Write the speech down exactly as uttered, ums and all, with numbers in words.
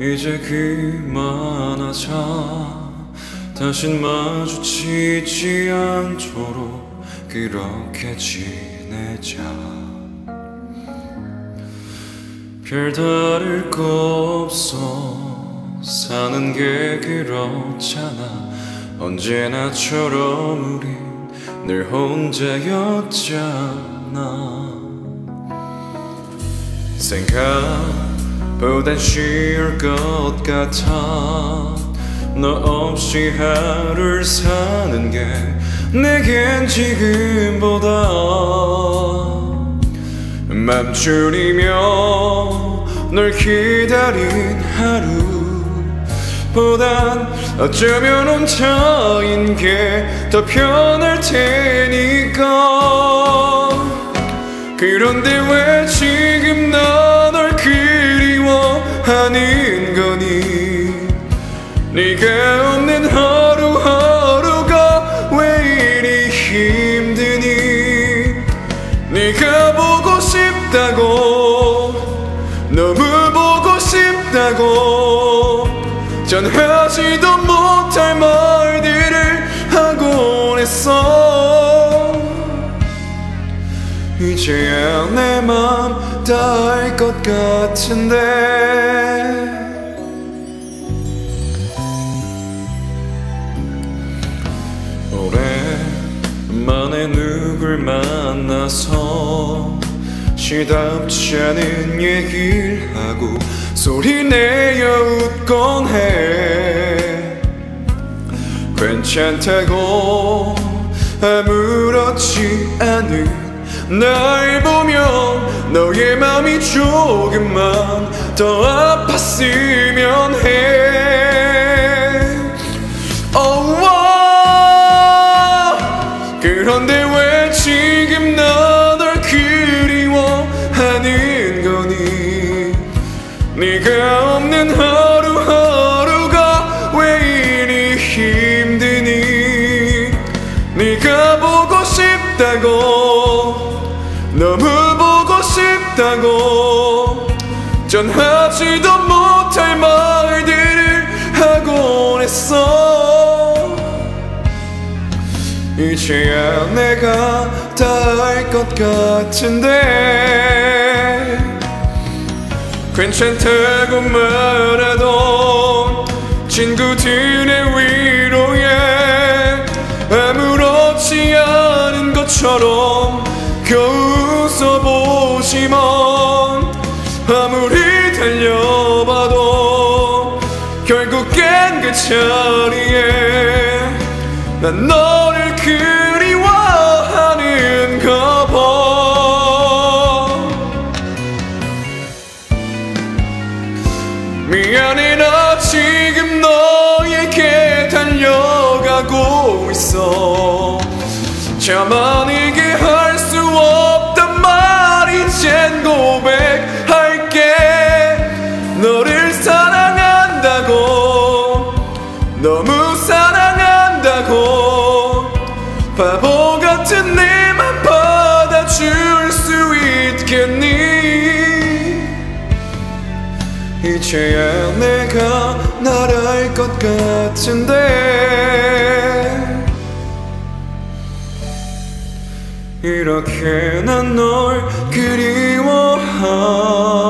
이제 그만하자. 다신 마주치지 않도록 그렇게 지내자. 별다를 거 없어 사는 게 그렇잖아. 언제나처럼 우린 늘 혼자였잖아. 생각보단 쉬울 것 같아. 너 없이 하루를 사는 게 내겐 지금보다 맘 졸이며 널 기다린 하루보단 어쩌면 혼자인 게 더 편할 테니까. 그런데 왜 지금 나 널 그리워하는 거니? 네가 없는 하루하루가 왜 이리 힘드니? 네가 보고 싶다고, 너무 보고 싶다고 전하지도 못할 말들을 하곤 했어. 이제야 내 맘 다 알 것 같은데. 오랜만에 누굴 만나서 시답지 않은 얘기를 하고 소리내어 웃곤 해. 괜찮다고 아무렇지 않은 날 보면 너의 맘이 조금만 더 아팠으면 해. oh, oh. 그런데 왜 지금 나 널 그리워하는 거니? 네가 없는 하루하루가 왜 이리 힘드니? 네가 보고 싶다고, 너무 보고 싶다고 전하지도 못할 말들을 하곤 했어. 이제야 내가 다 알 것 같은데. 괜찮다고 말하던 친구들의 위로에 아무렇지 않은 것처럼 겨우 웃어보지만 아무리 달려봐도 결국엔 그 자리에 난 너를 그리워하는가 봐. 미안해, 나 지금 너에게 달려가고 있어. 차마 네게 할 수 없단 말 이젠 고백할게. 너를 사랑한다고, 너무 사랑한다고 바보 같은 내 맘 받아줄 수 있겠니? 이제야 내가 날 알 것 같은데. 이렇게 난 널 그리워하